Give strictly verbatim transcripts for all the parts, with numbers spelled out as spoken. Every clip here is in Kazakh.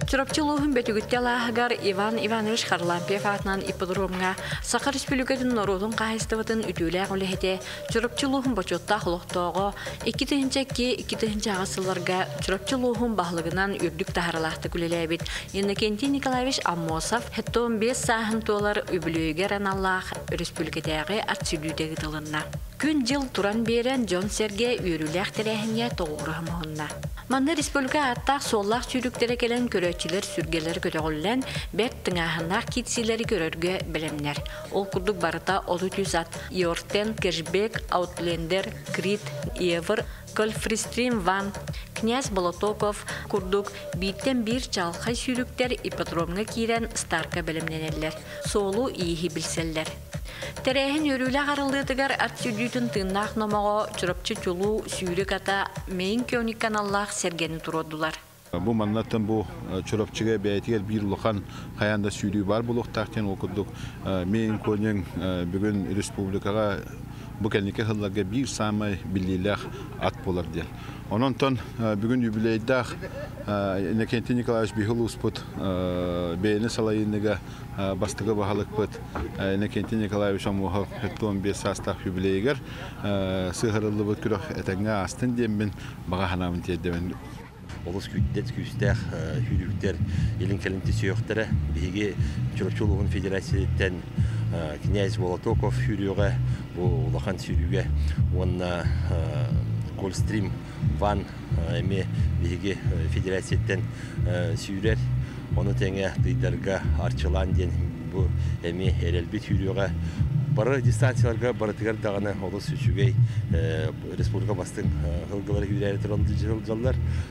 Чурапчылуһун бөтүгүттелаһыгар Иван Иванович Харлампиев атынан ипподромга Саха Республикатын Норудун кайыстыбытын үтүүлээх үлэхете чурапчылуһун бочотта холохтоого эки тыгынчакки эки тыгынча агасыларга чурапчылуһун баһлыгынан үрдүк тахаралаахты күлелэбит. Иннокентий Николаевич Аммосов хеттон бес сааһын туолар үбүлүүгер аналлаах республикадагы артсүлүүдеги тылынна. Күн жыл туран берен Джон Серге үйрүлээх терээхинге тоҕуурахмаһынна. Манна республика аттаах соллаах сүүрүктері келен көрөчилер сүргелер көтөҕүллэн бэк тыңааһыннаах китсилери көрөргө белемнер. Ол курдук барыта олу түзат Йортен, Кэшбек, Аутлендер, Крит, Евер, Кольфристрим Ван, Князь Болотоков, курдук биттен бир чалхай сүүрүктер ипподромга кирен старка белемненеллер. Соолу ийихи билселлер. Терехин өрүлэ гарылдыгар артсүдүтүн тыннаах номого чурапчы чулуу сүүрүк ата мейин кёник каналлаах сергени туродулар. Бу маннаттан бу чурапчыга бәйтигер бир улахан хаянда сүүрүү бар булуктактен окудук. Мейин көнең бүгүн республикага бу келнике хылларга бир самай биллилах ат болар дел. Ононтон бүгүн юбилейдах Иннокентий Николаевич Бихулуспут бейни салайыныга бастыгы бахалыкпыт Иннокентий Николаевич Амухов хеттон бес састах юбилейгер сыгырылыбыт күрөх этеңе астын дембин бага ханамын теддебен. Олыс күттет күстәх хүлүктер елин кәлинти сөйөктері биги Чурапчылугун федерациятен Князь Болотоков хүрүгө улахан сүрүгө онна Кольстрим Ван эме биги федерациятен сүйрер оны теңе тыйдарга арчылан ден бу эме эрелбит хүрүгө бары дистанцияларга барытыгар дагана олус үчүгөй республика бастын хылгылары хүрәре турган жылдар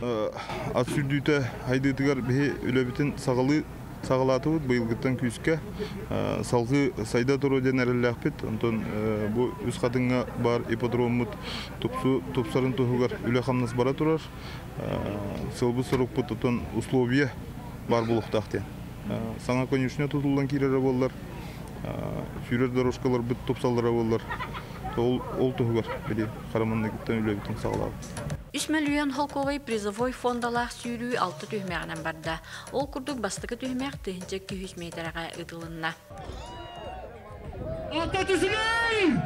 ат сүрдүтө хайдытыгар бе үлөбүтүн сагылы сагалатыбыт быйылгыттан күскө салгы сайда туру денереллахпит онтон бу үз кадыңга бар ипподромут тупсу тупсарын тугугар үлө хамнас бара турар сылбы сорукпут отон условия бар булуктакте саңа конюшня тутулган кирере боллар сүйрер дорожкалар бит топсаллара боллар ол ол тугугар бири карамандыгыттан үлөбүтүн сагалат. үч миллион холковый призовой фондалах сүүрүү алты түһмәгенен барда. Ол курдук бастыгы түһмәк тыгынча iki yüz метрга ытылынна. Ата түзүлөй!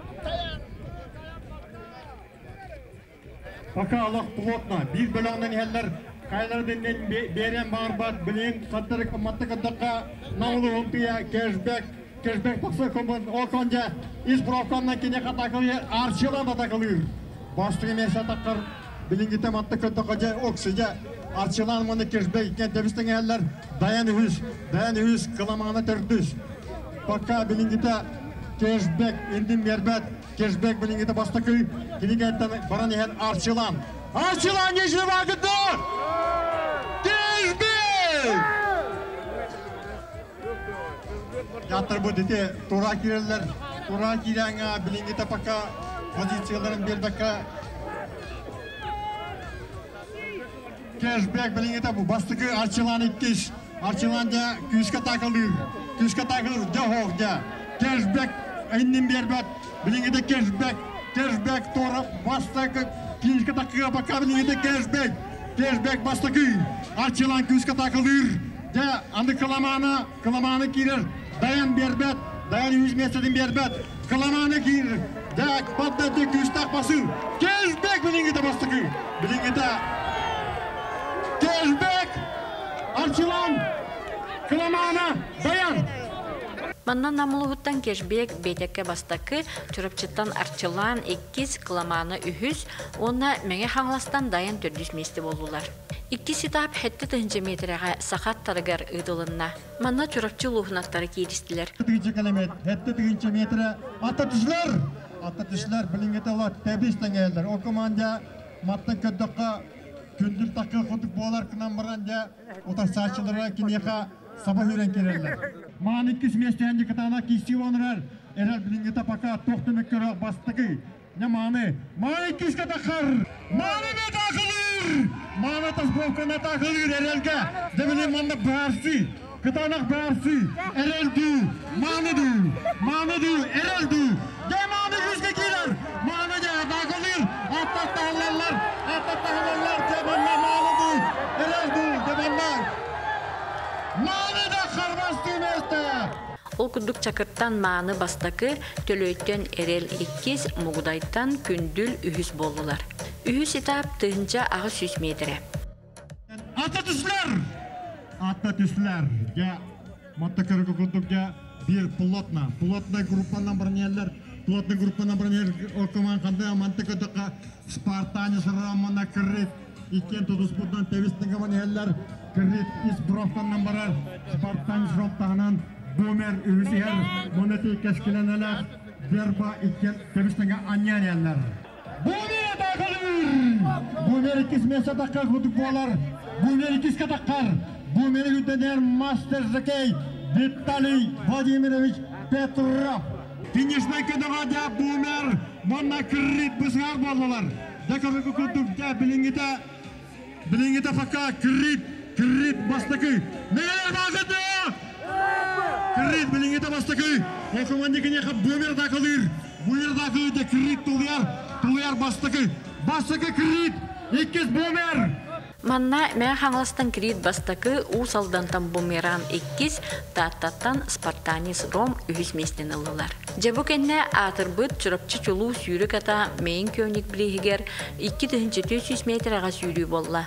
Пока Аллах плотно, бир бөлөңнөн хәлләр кайлардан берен барбат, билен саттырык маттыкка наулы умпия кэшбэк, кэшбэк таксы комбон оконжа исправканнан кине катакылы арчылан атакылыр. Бастыгы меса таккар билингите маттыкка такажа оксыжа арчылан маны кэшбэк кен дебистен хәлләр даян үз, даян үз кыламаны төрдүс. Пока билингите кэшбэк индин бербет, кэшбэк билингите бастыкы кинегеттен баран хәл арчылан. Арчылан ежи вакытта! Кэшбэк! Ятыр бу дите тура кирелер, тура кирәңә билингите пока позицияларын бербекке кэшбэк билингите бу бастыгы арчылан иккиш, арчыланда күскә такылыр, күскә такылыр жохогда. Кэшбэк иннин бербет, билингите кэшбэк, кэшбэк тура бастыгы кинскә такыга пока билингите кэшбэк, кэшбэк бастыгы арчылан күскә такылыр. Да анды кыламаны, кыламаны кирер, даян бербет, даян yüz метрден бербет, кыламаны кирер. Да паддаты күстак басы. Кэшбэк билингите бастыгы, билингите кэшбэк арчылан кыламаны даян. Маннан намылыгыттан кэшбэк бейтекке бастакы чурапчыттан арчылан эккиз кыламаны үхүз, онна меңе хаңластан даян төрдүс месте болдулар. Икки ситап хетті тыгынча метрага сахат тарыгар ыдылынна. Манна чурапчы лухнаттары кейдістілер. Тыгынча километр, хетті тыгынча метра ата түшлер. Ата түшлер білінгеті олар тәбістен әлдер. О команда маттан көддіққа күндір тақы құтып болар кынан баранда отар сачылыра кинеха сабах үйрен керелер. Маған иккіз местенде катана кисти онырар. Әрәл білінгеті пака тоқты меккері бастығы. Не маны? Маны иккіз катақар. Маны не тақылыр? Маны таспровкана тақылыр әрәлге. Дебілі маны барсы. Катанақ барсы. Әрәлді. Маныды. Маныды. Әрәлді. Де маны жүзге келер. Маны де тақылыр. Аттатта халалар. Аттатта халалар. Дебілі маныды. Әрәлді. Дебілі. место. Ол күрдік чакырттан мааны бастакы төлөйттен эрел иккис, мугудайттан күндүл үхүс болдулар. Үхүс этап тыгынча ағы сүз метре. Ата түслер! Ата түслер! Я маттакары күрдік я bir плотно. Плотная группа набранелер. Плотная группа набранелер. Окуман қандай амантыка дұқа Спартанец Романа кіррет. Икен тұдыс бұдан тәвістің аманелер. Кіррет из бровтан намбарар. Спартанец Ромтағынан Бумер үзер. Монеті кәскеленелер. Берба икен тәвістің анянелер. Бумер дақылыр! Бумер икіз меса даққа құдық болар. Бумер икіз кадаққар. Бумер үденер мастер жакей. Виталий Владимирович Петров. Финишный кедоға Бумер, монна кіррит бұзғар болдылар. Дәкіргі күндік де біліңгіде, біліңгіде фақа кіррит, кіррит бастықы. Нәлер бағыды? Кіррит біліңгіде бастықы. Оқымандекіне қап Бумер дақылыр. Бумер дақылы де кіррит тұлияр, тұлияр бастықы. Бастықы кіррит, иккіз Бумер. Манна мен хаңластан кирит бастакы у салдантан бумеран иккис, таттаттан Спартанец Ром үхіс местен ылылар. Жабу кенне атырбыт чурапчы чулу сүйрік ата мейін көнік білігер икки тыгынчы төт жүз метраға сүйрі болла.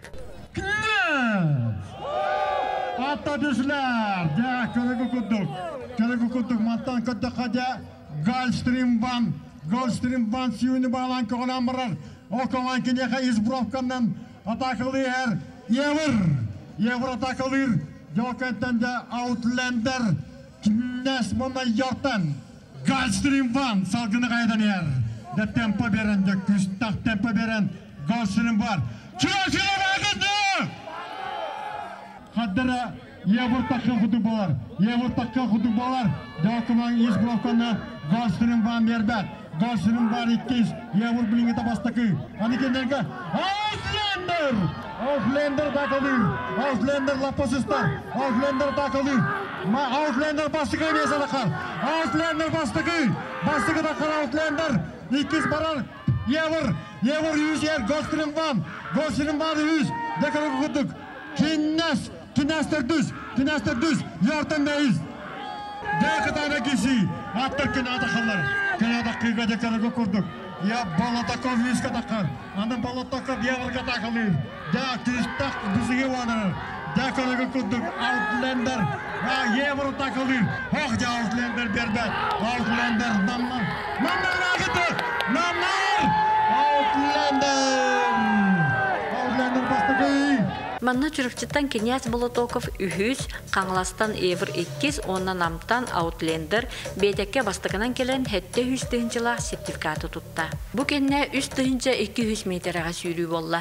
Ата дүслер! Жа, көрігі күндік. Көрігі күндік мантан күндіққа жа Гольстрим бан, Гольстрим бан сүйіні бағлан көғынан барар. Оқыман кенеға избровканнан атакылы әр Евр, Евр атакылыр, жоқеттен де Outlander, кіннәс мұнда йортан, Гольстрим ван салғыны қайдан әр. Де темпа берен, де күстақ темпа берен, Гольстрим бар. Чүрі-чүрі бағызды! Қаддары Евр таққан құды болар, Евр таққан құды болар, жоқыман избровканна Гольстрим ван бербәт. Гольстрим бар иккіз, Евр біліңгі табастықы. Анекендерге Outlander! Outlander takılır. Outlander lapasıstar. Outlander takılır. Ma Outlander bastıkı neyse takar. Outlander bastıkı. Bastıkı takar Outlander. İkiz barar. Yevur. Yevur yüz yer. Gostrin van. Gostrin van yüz. Dekarı kuduk. Kinnes. Kinnesler düz. Kinnesler düz. Yortundayız. Dekatana kişi. Attır kinada kalır. Kinada kıyga dekarı kurduk. Ya Balatakov yüzge takar. Andan Balatakov Yevrga takılır. Da Kristak düzüge varır. Da kırıgı kurduk. Outlander. Ya Yevr takılır. Hoş ya Outlander berbet. Outlander namlar. Namlar rakıtı. Namlar. Outlander. Outlander bastığı. Манна чурапчыттан Князь Болотоков үхүс, Қаңластан Евр иккис, оннан амтан Outlander, бейдекке бастығынан келен хетте үз тыгынчылақ сертификаты тұтта. Бұ кенне үз тыгынча эки жүз метраға сүйрүү болла.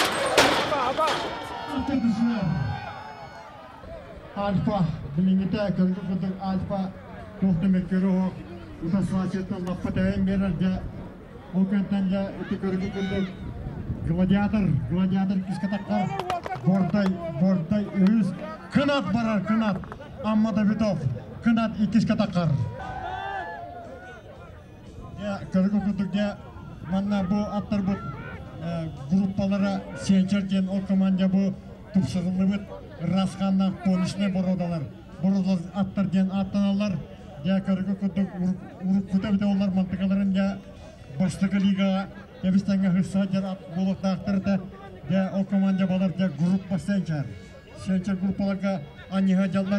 Альфа, біліңгіте көргі күдік Альфа, тоқтымеккері оқ, ұта сағасеттен лаппа тәуен берерде, ол көнттен үті көргі күдік Гладиатор, гладиатор кіске таққар, бордай, бордай үз, кынат барар, кынат, Амма Давидов, кынат икіске таққар. Көргі күдікте, манна бұл аттар бұл группалары сенчерден ол команда бұл тұпсығылы бұд, расқаннан конышне бородалар. Бородал аттар ден аттаналар, көргі күдік ұрып күтәбіде олар мантықаларын бастығы лигаға Ебістенге хыса жер болықтақтырды, де о команда балар де группа сенчер. Сенчер группаларға аниға жалдар.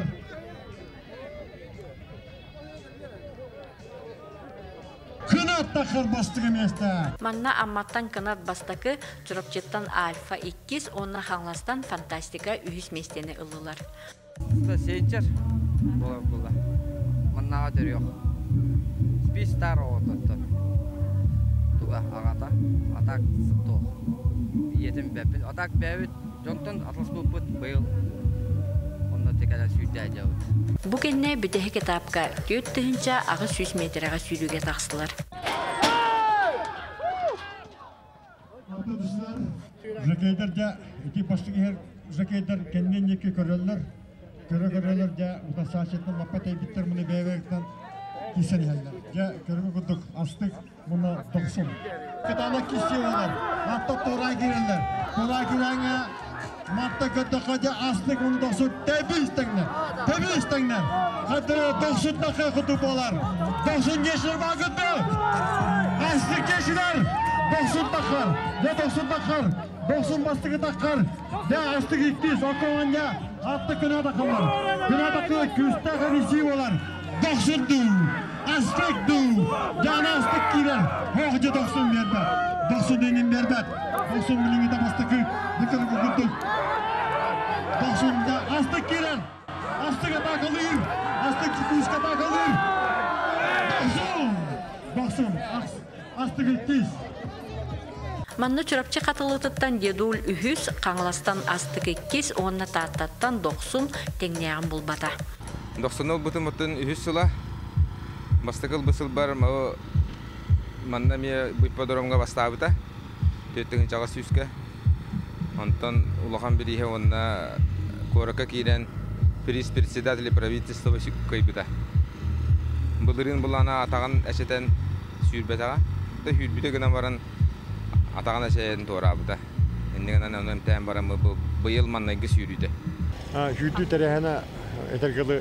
Кынат тақыр бастығы месті. Манна амматтан кынат бастықы чурапчыттан Альфа иккис, онна Қаңластан Фантастика үхіс местені ылылар. Сенчер болар бұлда. Маннаға дөрі yok. Спистар оғытты. Ағата, атак сұқты. Етім бәпіл. Атак бәуіт, жоңтын атылыс бұппыт бұйыл. Онда текәлі сүйді әжауыт. Бұ кенне бүдәхі кетапқа төт тыгынча ағы жүз метраға сүйрүүге тақсылар. Жакейдер де, эти бастығы хер жакейдер кеннен еке көрелер. Көрі көрелер де, ұта сағашеттен лаппатай биттер мұны бәйвектен кисен елдер. Де, көрі күдік астық мұны тоқсын. Кытана кисен олар. Атта тоғай керелер. Тоғай кереңе Matta kötü astık onu doksun tebiş tengler. Tebiş tengler. Kadro doksun dakika kutupolar. Doksun geçir vakıttı. Astık geçiler. Doksun dakika. Ne doksun dakika. Doksun bastığı dakika. Ne astık iktiz. Okumanya. Attık günah dakikalar. Günah dakika küste karışı olar. Doksun du. Astık du. Canı astık girer. Hoğca doksun berbet. Doksun denin berbet. Doksun bilini de bastık. Dikkat kukutuk. Doksun'da astık girer. Astık atak alır. Astık çıkış atak alır. Doksun. Doksun. Astık iktiz. Manna çorapçı katılıtıttan yedul ühüs, kanlastan astık ikkiz, onna tattattan doksun tengneğen bulbata. Doksunul butun butun ühüs sula. Bastıkıl bısıl bar mao manna miye buypadoromga bastabıta. Tüttüğün çağa süske. Ondan ulakan birihe onna koraka kiren priz председатель правительства кайбыта. Bulırın bulana atağın eşeten sürbetağa. Da hürbüte gına varan atağın eşeten torabıta. Enne gına önem tem baran bu bıyıl mannayı sürüydü. Ha hürdü terehana etergeli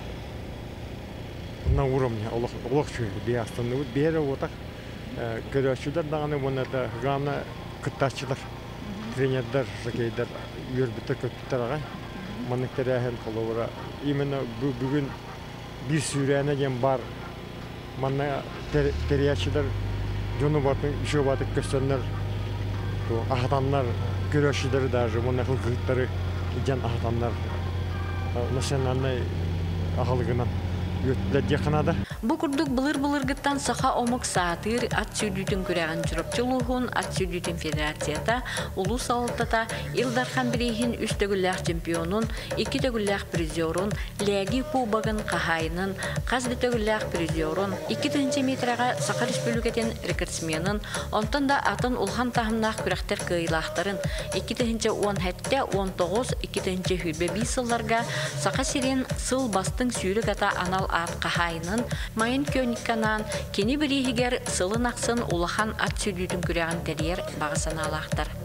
na уровне Allah Allah şu diye aslında bu bir yere otak görüşçüler dağını buna da gamna kıttaççılar trenerler rakeyler yürübüte köpütler ağa manıkları hem kolora imенно bugün bir sürene gen bar manna teriyatçılar jonu batın işe batık gösterenler to ahtamlar görüşçüleri da bunlar kılıkları ican ahtamlar nasyonalne ahalıgından Bu kurduk bılır-bılır gıttan saha omuk saatır at sürdütün küreğen çırpçılığın at sürdütün federasiyata ulus alıtata Ildarhan Bireyhin üç dögüllях çempionun, iki dögüllях prizyorun, Legi Kubagın kahayının, Kazdı dögüllях prizyorun, iki tınca metraga Sakarış bölügetin rekordsmenin, ondan da atın ulhan tahımnaq kürekter kıyılaqtарын, iki tınca on hette on toğuz, iki tınca hübe bir sıllarga Sakasirin sıl bastın sürük ata anal at kahayının, mayın könikanan, keni birihiger sılın aqsın ulahan at sürdütün küreğen teriyer bağısan alaqtar.